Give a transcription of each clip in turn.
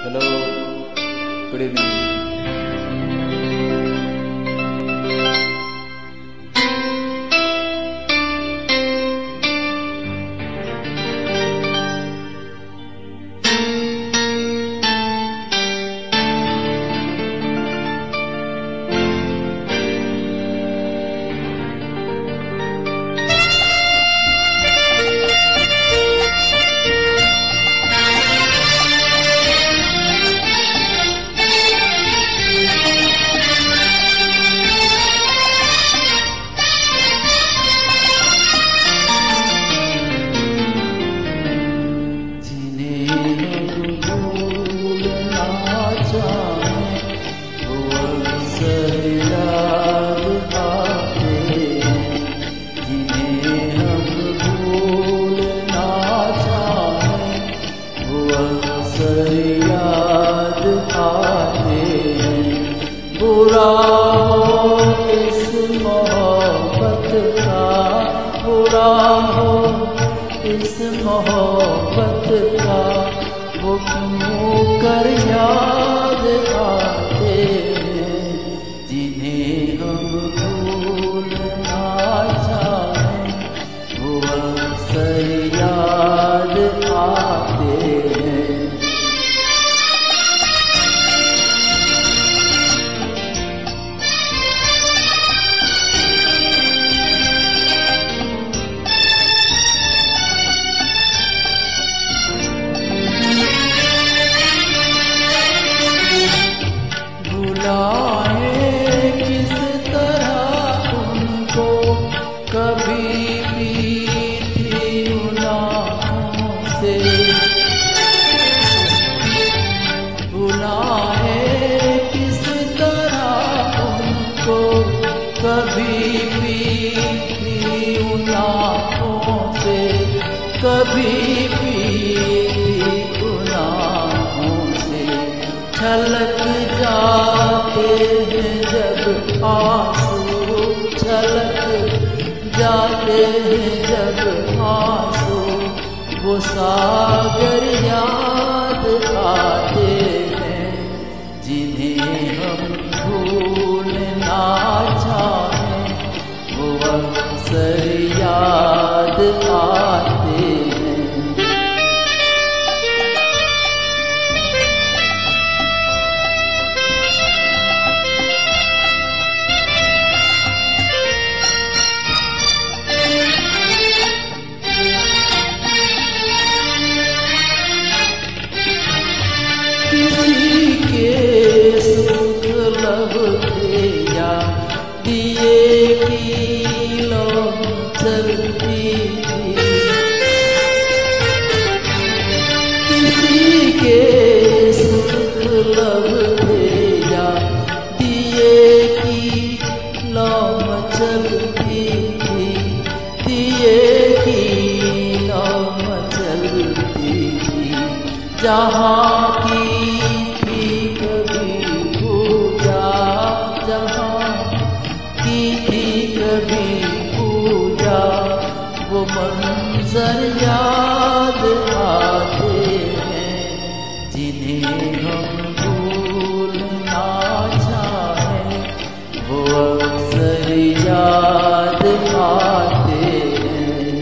Hello, good evening. बुरा हो इस मोहब्बत का, बुरा हो इस मोहब्बत का, वो क्यों कर याद आते हैं जिन्हें हम भूलना चाहें, वो अक्सर याद आते हैं। किस तरह उनको कभी भी थी उनाहों से, बुलाए किस तरह उनको कभी भी थी उनाहों से, कभी भी उनाहों से छलक जाते हैं जब आंसू, छलक जाते हैं जब आंसू, वो सागर याद आते हैं जिन्हें हम भूलना चाहें, वो अक्सर याद आते हैं। किसी के सुख लब थे या दिए की लो चलती थी, किसी के सुख लब थे या दिए की लो चलती थी, दिए की लो चलती थी, जहाँ की वो मंजर याद आते हैं जिन्हें हम भूलना चाहें, वो अक्सर याद आते हैं।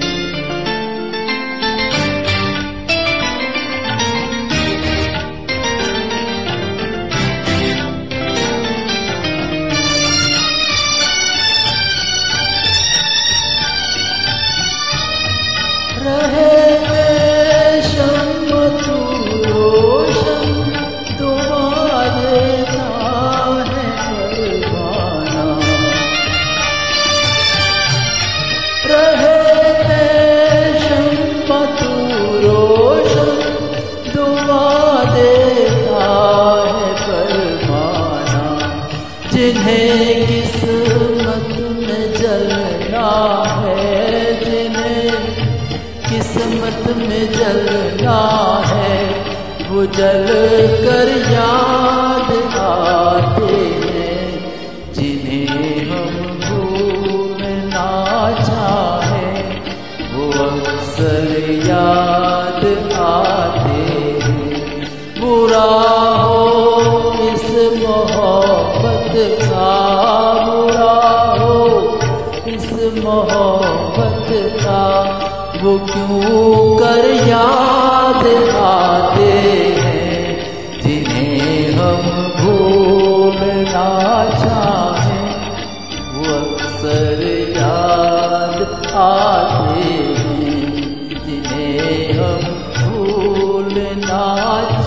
रहे शम्म तू रोशन, तुम्हारे नाम है परवाना, रहे शम्म तू रोशन, तुम्हारे नाम है परवाना, जिन्हें किस्मत में जलना है, जिन्हें किस्मत में जलना है, वो जल कर याद आते हैं जिन्हें हम भूलना चाहें, वो अक्सर याद आते हैं। बुरा का बुरा हो इस मोहब्बत का, वो क्यों कर याद आते हैं जिन्हें हम भूलना चाहें, वो अक्सर याद आते हैं जिन्हें हम भूलना